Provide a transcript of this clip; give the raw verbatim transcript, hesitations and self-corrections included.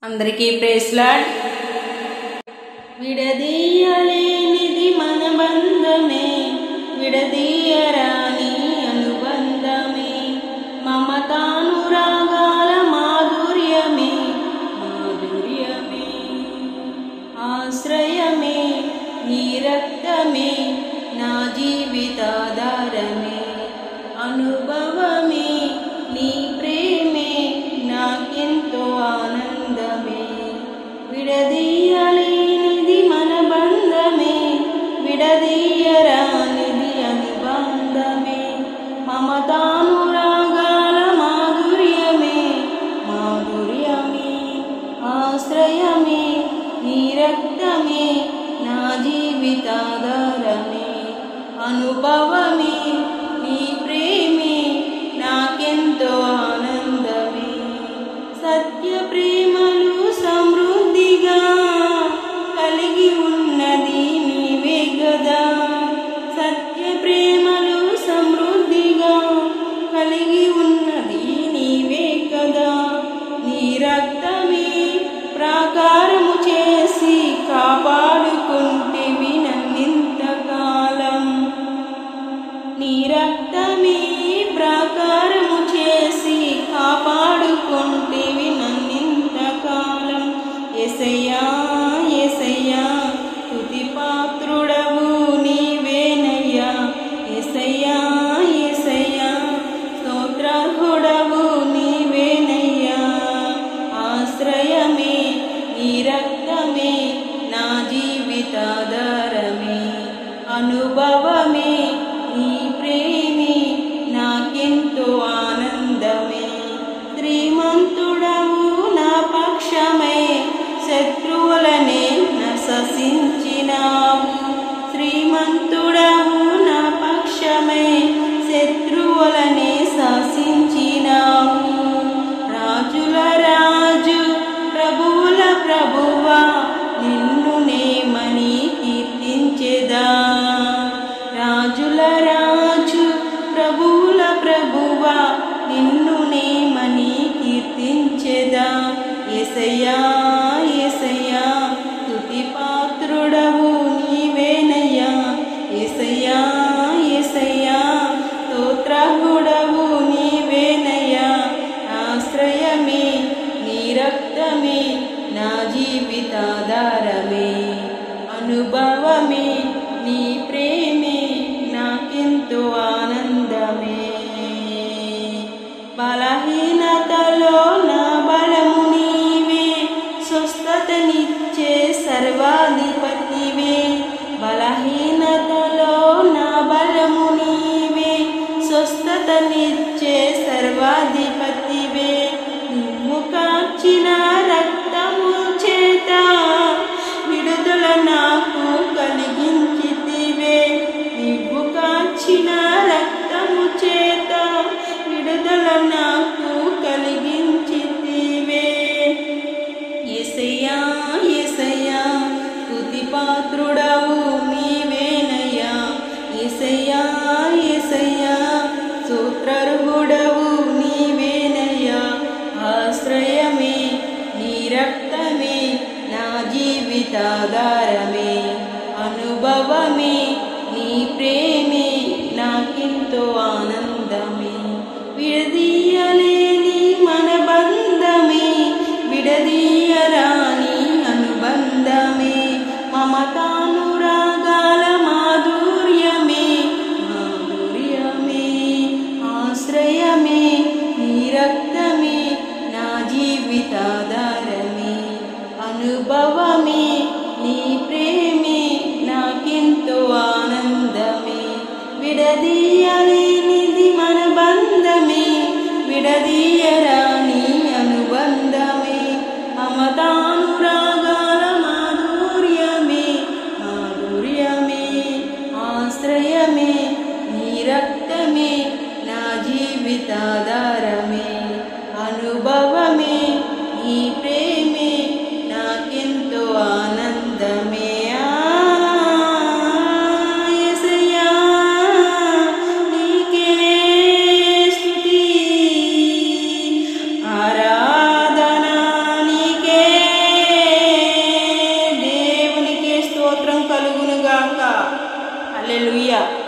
అందరికీ praise lord. విడదీయలేనిది మన బంధమే, విడదీయరాని అనుబంధమే, మమతానురాగాల మాధుర్యమే మాధుర్యమే ఆశ్రయమే నీ రక్తమే, నా జీవితాధారమే, అనుభవమే నీ ప్రేమే, నాకెంతో ఆనందమే. విడదీయలేనిది మన బంధమే, విడదీయరానిది అనుబంధమే, మమతానురాగాల మాధుర్యమే మాధుర్యమే ఆశ్రయమే నీ రక్తమే, నా జీవితాధారమే, అనుభవమే నీ ప్రేమే, నాకెంతో ఆనందమే. సత్య ప్రేమలు సమృద్ధిగా కలిగి ఉన్నది నీవే గదా, సత్య ప్రేమలు సమృద్ధిగా కలిగి ఉన్నది నీవే కదా. నీ రక్తమే ప్రాకారము చేసి కాపాడుకుంటేవి నన్నింతకాలం, నీ రక్తమే ప్రాకారము చేసి కాపాడుకుంటేవి నన్నింతకాలం. యేసయ్యా యేసయ్యా స్తుతి పాత్రుడవు నీవేనయ్యా, యేసయ్యా యేసయ్యా స్తోత్రార్హుడవు నీవేనయ్యా. ఆశ్రయమే నీ రక్తమే, నా జీవితాధారమే, అనుభవమే నీ ప్రేమే, నాకెంతో ఆనందమే. శ్రీమంతుడవు నా పక్షమై శత్రువులనే నశించినావు, శ్రీమంతుడవు నా పక్షమై శత్రువులనే శాసించినావు. రాజుల రాజు ప్రభువుల ప్రభువా నిన్ను నేమని కీర్తించెదా, రాజుల రాజు ప్రభువుల ప్రభువా నిన్ను నేమని కీర్తించెదా. యేసయ్యా యేసయ్యా స్తుతి పాత్రుడవు నీవేనయ్యా, యేసయ్యా యేసయ్యా స్తోత్రార్హుడవు నీవేనయ్యా. ఆశ్రయమే నీ రక్తమే, నా జీవితాధారమే, అనుభవమే నీ ప్రేమే, నాకెంతో ఆనందమే. బలహీనతలో నా బలము నీవే, స్వస్థతనిచ్చే సర్వాధిపతివే. బలహీనతలో నా బలము నీవే, స్వస్థతనిచ్చే సర్వాధిపతివే. నువ్వు కాచిన రక్తము చేత విడుదల నాకు కలిగించితివే, నువ్వు కాచిన రక్తము చేత విడుదల నాకు కలిగించితివే. యేసయ్యా యేసయ్యా స్తుతి పాత్రుడవు నీవేనయ్యా, యేసయ్యా యేసయ్యా స్తోత్రార్హుడవు నీవేనయ్యా. ఆశ్రయమే నీ రక్తమే, నా జీవితాధారమే, అనుభవమే నీ ప్రేమే, నాకెంతో ఆనందమే. విడదీయలేని మన బంధమే, విడదీయరాని అనుబంధమే, మమతానురాగాల మాధుర్యమే మాధుర్యమే ఆశ్రయమే నీ రక్తమే, నా జీవితాధారమే, అనుభవమే నీ ప్రేమే, నాకెంతో ఆనందమే. విడదీయలేనిది మన బంధమే, విడదీయరాని అనుబంధమే, మమతానురాగాల మాధుర్యమే మాధుర్యమే ఆశ్రయమే నీ రక్తమే, నా జీవితాధారమే, అనుభవమే నీ ప్రేమే, నాకెంతో ఆనందమే. యేసయ్యా నీకే స్తుతి ఆరాధన, నీకే హల్లెలూయా.